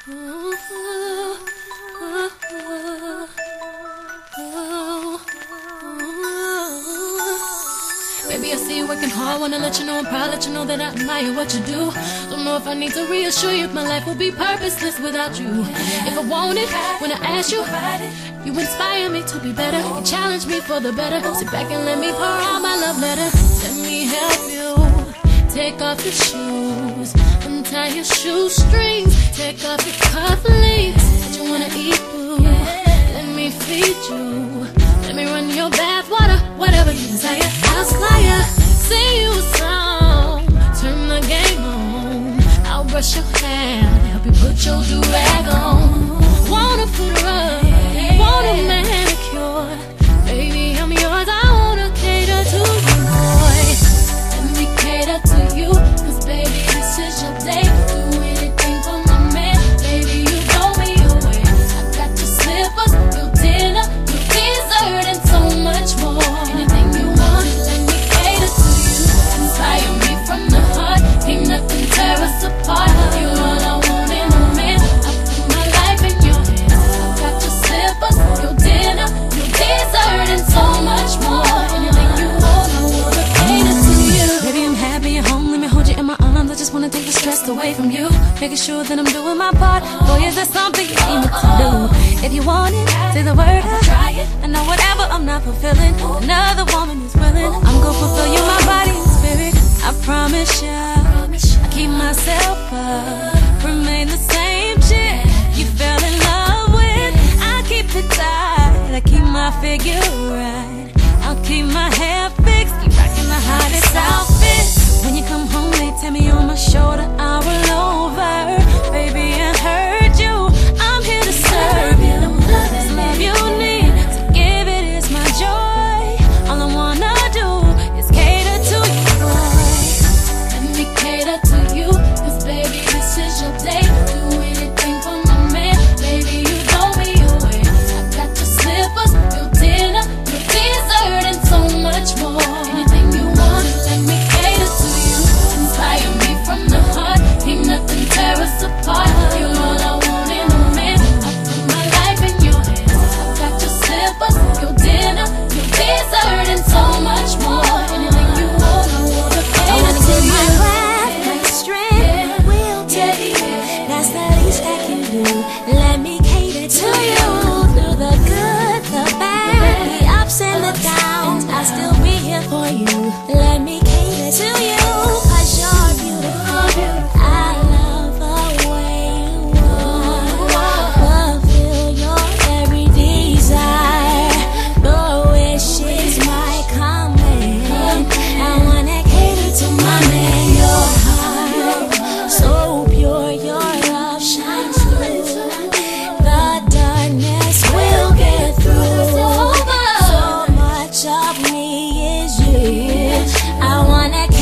Baby, I see you working hard, wanna let you know I'm proud, let you know that I admire what you do. Don't know if I need to reassure you if my life will be purposeless without you. If I want it, when I ask you, you inspire me to be better. You challenge me for the better. Sit back and let me pour out my love letter. Let me help you. Take off your shoes, untie your shoestrings, take off your cufflinks. What you wanna eat, boo? Let me feed you. Let me run your bath water, whatever you desire. I'll flyer, sing you a song, turn the game on. I'll brush your hair, help you put your do-rag on. Want a foot rub, want a manicure. Baby, I'm yours, I wanna cater to you, boy. Let me cater to you, cause baby, this is your day. Do anything for my man, baby, you blow me away. I got your slippers, your dinner, your dessert, and so much more. Anything you want, let me cater to you. Inspire me from the heart, ain't nothing tear us apart. You're all I want in a man, I put my life in your hands. I got your slippers, your dinner, your dessert, and so much more. Anything you want, I wanna cater to you. Baby, I'm happy at home, let me hold you in my arms. I just wanna take the stress away from you, making sure that I'm doing my part. Boy, is there something you need me to do? If you want it, say the word, I'll try it. I know whatever I'm not fulfilling, another woman is willing. I'm gonna fulfill you, my body and spirit. I promise ya, I keep myself up, remain the same chick you fell in love with. I keep it tight, I keep my figure right. I'll keep my hair fixed, keep rocking the hottest outfit. When you come home, they tell me on my shoulder, I'll roll over. Baby, I heard you, I'm here to serve you. This love you need, to give it is my joy. All I wanna do is cater to you, boy. Let me cater to you, cause baby, this is your day. Do anything for my man, baby, you blow me away. I got your slippers, your dinner, your dessert, and so much more. Anything you want, let me cater to you. Inspire me from the heart, ain't nothing tear us apart. You're all I want in a man, I put my life in your hands. I got your slippers, your dinner, your dessert, and so much more. Anything you want, I wanna cater to Give my you. craft, my strength, will take it. That's the least I can do. Let me cater to you. Through the good, the bad, the ups and the downs, I'll still be here for you. Let me cater to you, cause you're beautiful. I love the way you are. Fulfill your every desire. Your wish is my command. I wanna cater to my man. Your heart, so pure, your love shines through. The darkness will get through. So much of me is you. I wanna